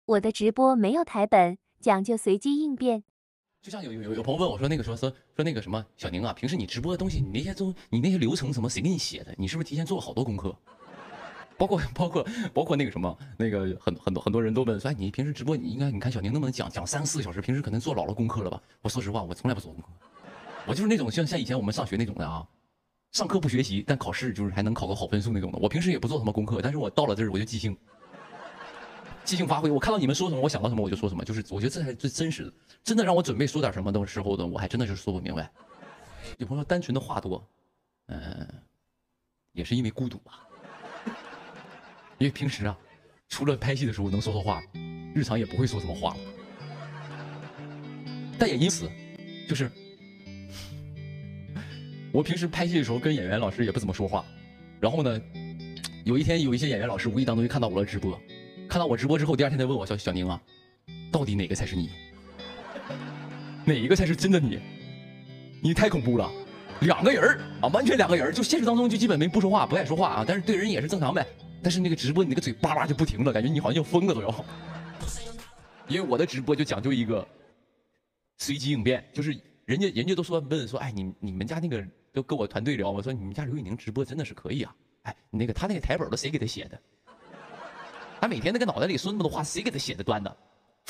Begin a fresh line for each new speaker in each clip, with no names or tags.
我的直播没有台本，讲究随机应变。
就像有朋友问我说，那个什么小宁啊，平时你直播的东西，你那些流程什么谁给你写的？你是不是提前做了好多功课？包括那个什么，那个很多人都问说，哎，你平时直播你看小宁能不能讲3、4个小时？平时可能做老了功课了吧？我说实话，我从来不做功课，我就是那种像以前我们上学那种的啊，上课不学习，但考试就是还能考个好分数那种的。我平时也不做什么功课，但是我到了这儿我就即兴发挥。我看到你们说什么，我想到什么我就说什么，就是我觉得这才是最真实的。真的让我准备说点什么的时候呢，我还真的就是说不明白。有朋友说单纯的话多，也是因为孤独吧。因为平时啊，除了拍戏的时候能说话，日常也不会说什么话了。但也因此，就是我平时拍戏的时候跟演员老师也不怎么说话。然后呢，有一天有一些演员老师无意当中就看到我的直播，看到我直播之后，第二天他问我小宁啊，到底哪个才是你？哪一个才是真的你？你太恐怖了，2个人啊，完全2个人，就现实当中就基本不说话，不爱说话啊，但是对人也是正常呗。但是那个直播你那个嘴叭叭就不停了，感觉你好像要疯了都要。因为我的直播就讲究一个随机应变，就是人家都问说，哎，你们家那个都跟我团队聊，我说你们家刘宇宁直播真的是可以啊，哎，他那个台本都谁给他写的？他每天那个脑袋里说那么多话，谁给他写的段的？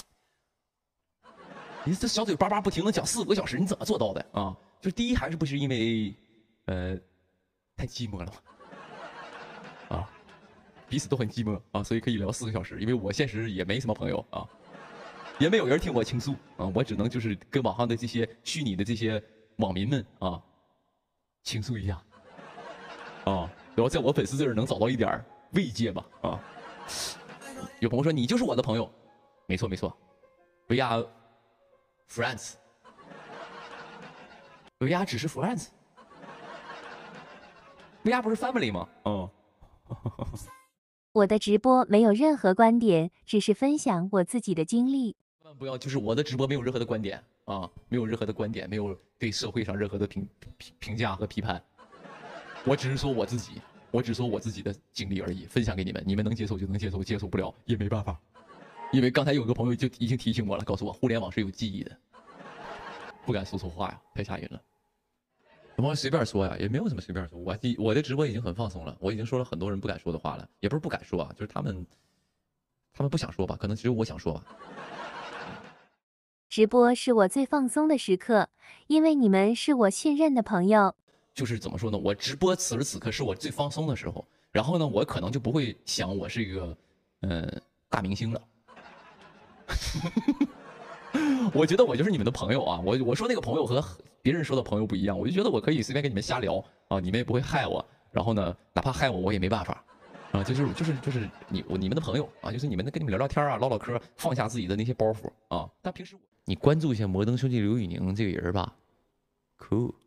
你这小嘴叭叭不停能讲4、5个小时，你怎么做到的啊？就是第一还是不是因为太寂寞了嘛？啊。彼此都很寂寞啊，所以可以聊4个小时。因为我现实也没什么朋友啊，也没有人听我倾诉啊，我只能就是跟网上的这些虚拟的这些网民们啊倾诉一下啊，然后在我粉丝这儿能找到一点慰藉吧啊。有朋友说你就是我的朋友，没错，We are friends，We are 只是 friends，We are 不是 family 吗？哦。
我的直播没有任何观点，只是分享我自己的经历。
千万不要，就是我的直播没有任何的观点啊，没有任何的观点，没有对社会上任何的评价和批判。我只是说我自己，我只说我自己的经历而已，分享给你们，你们能接受就能接受，接受不了也没办法。因为刚才有个朋友就已经提醒我了，告诉我互联网是有记忆的，不敢说错话呀，太吓人了。我随便说呀，也没有什么随便说。我的直播已经很放松了，我已经说了很多人不敢说的话了，也不是不敢说啊，就是他们不想说吧，可能只有我想说吧。
直播是我最放松的时刻，因为你们是我信任的朋友。
就是怎么说呢？我直播此时此刻是我最放松的时候，然后呢，我可能就不会想我是一个大明星了。我觉得我就是你们的朋友啊，我说那个朋友和别人说的朋友不一样，我就觉得我可以随便跟你们瞎聊啊，你们也不会害我，然后呢，哪怕害我，我也没办法，啊，就是你们的朋友啊，就是你们跟你们聊聊天啊，唠唠嗑，放下自己的那些包袱啊。但平时你关注一下摩登兄弟刘宇宁这个人吧，cool。